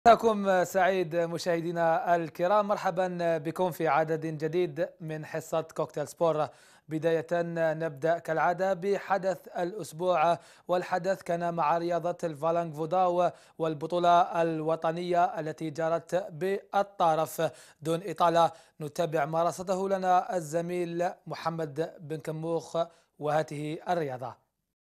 مساكم سعيد مشاهدينا الكرام، مرحبا بكم في عدد جديد من حصة كوكتيل سبور. بداية نبدأ كالعادة بحدث الأسبوع، والحدث كان مع رياضة الفالنغ فوداو والبطولة الوطنية التي جرت بالطرف. دون إطالة نتابع ما رصده لنا الزميل محمد بن كموخ، وهاته الرياضة.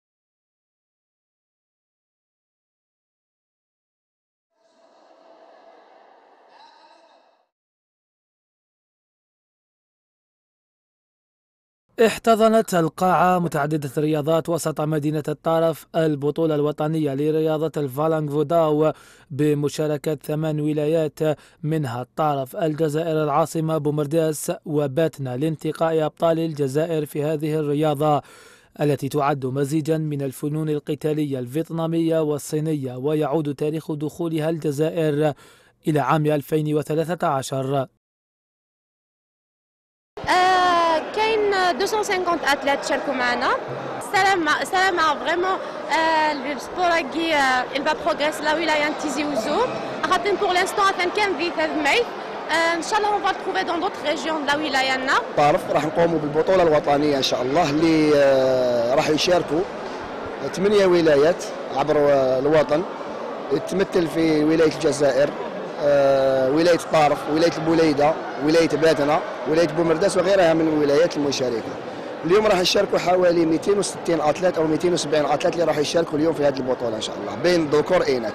احتضنت القاعة متعددة الرياضات وسط مدينة الطرف البطولة الوطنية لرياضة الفالنغ فوداو بمشاركة 8 ولايات، منها الطرف، الجزائر، العاصمة بومرداس وباتنا، لانتقاء أبطال الجزائر في هذه الرياضة التي تعد مزيجا من الفنون القتالية الفيتنامية والصينية، ويعود تاريخ دخولها الجزائر إلى عام 2013. كاين 250 اتليت شاركوا معنا. سلام فريمون. السبور كي il va progresser la ولايه تيزي وزو خاطر pour l'instant كان في 3 ماي. ان شاء الله on va le trouver dans d'autres régions de la ولايتنا. طرف راح نقوموا بالبطوله الوطنيه ان شاء الله اللي راح يشاركوا 8 ولايات عبر الوطن، تمثل في ولايه الجزائر، ولايه الطارف، ولايه البوليده، ولايه باتنا، ولايه بومرداس وغيرها من الولايات المشاركه. اليوم راح يشاركوا حوالي 260 اتليت او 270 اتليت اللي راح يشاركوا اليوم في هذه البطوله ان شاء الله بين ذكور واناث.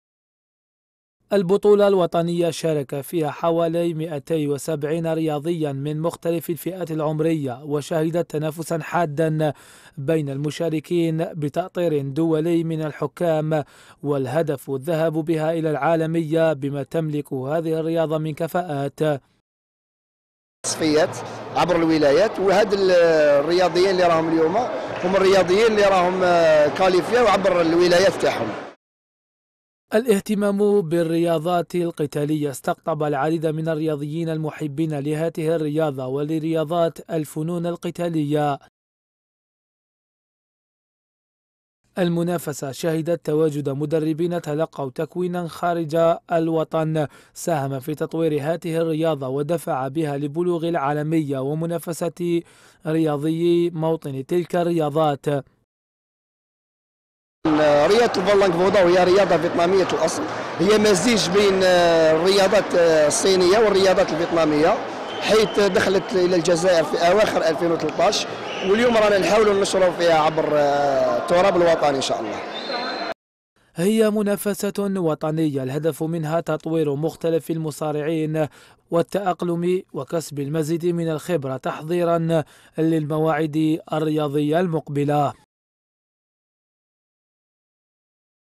البطولة الوطنية شارك فيها حوالي 270 رياضيا من مختلف الفئات العمرية، وشهدت تنافسا حادا بين المشاركين بتأطير دولي من الحكام، والهدف الذهاب بها إلى العالمية بما تملك هذه الرياضة من كفاءات. تصفيات عبر الولايات، وهاد الرياضيين اللي راهم اليوم هم الرياضيين اللي راهم كاليفيا عبر الولايات تاعهم. الاهتمام بالرياضات القتالية استقطب العديد من الرياضيين المحبين لهذه الرياضة ولرياضات الفنون القتالية. المنافسة شهدت تواجد مدربين تلقوا تكوينا خارج الوطن ساهم في تطوير هذه الرياضة ودفع بها لبلوغ العالمية ومنافسة رياضيي موطن تلك الرياضات. رياضة الفالنغ فوداو هي رياضة فيتنامية الأصل، هي مزيج بين الرياضات الصينية والرياضات الفيتنامية، حيث دخلت إلى الجزائر في أواخر 2013، واليوم رانا نحاولوا نشروا فيها عبر التراب الوطني إن شاء الله. هي منافسة وطنية الهدف منها تطوير مختلف المصارعين والتأقلم وكسب المزيد من الخبرة تحضيرا للمواعيد الرياضية المقبلة.